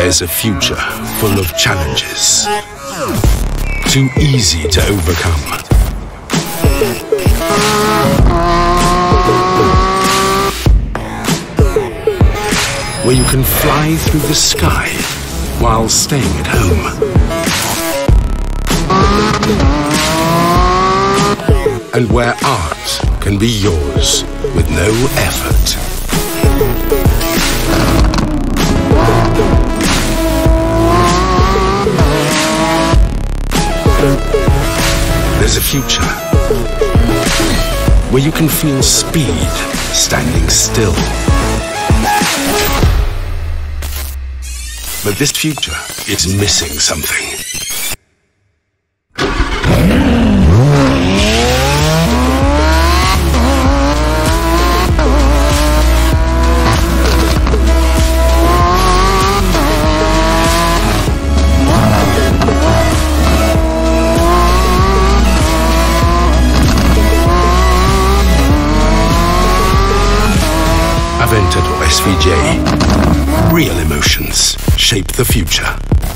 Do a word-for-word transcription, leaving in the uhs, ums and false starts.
There's a future full of challenges, too easy to overcome. Where you can fly through the sky while staying at home. And where art can be yours with no effort. There's a future where you can feel speed standing still. But this future is missing something. Aventador S V J. Real emotions shape the future.